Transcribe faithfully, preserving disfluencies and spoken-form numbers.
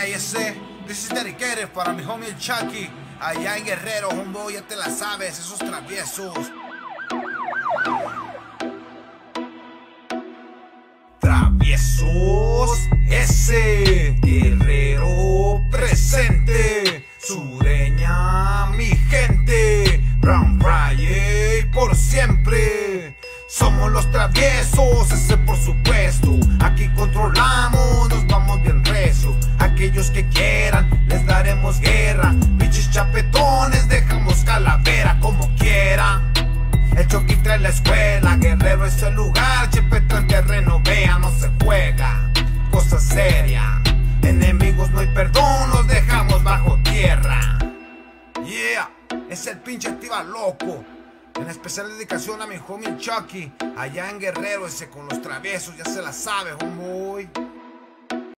Hey, ese, this is dedicated para mi homie el Chucky. Allá en Guerrero, homeboy, ya te la sabes, esos traviesos. Traviesos, ese Guerrero presente. Sureña, mi gente. Brown Friday por siempre. Somos los traviesos, ese por supuesto. Aquí controlamos, nos vamos bien recio. Aquellos que quieran, les daremos guerra. Bichis chapetones, dejamos calavera como quiera. El Chucky trae la escuela, Guerrero es el lugar. Chepeto en terreno, vea, no se juega. Cosa seria, enemigos no hay perdón, los dejamos bajo tierra. Yeah, es el pinche activa loco. En especial dedicación a mi homie Chucky, allá en Guerrero, ese con los traviesos, ya se la sabe, homeboy.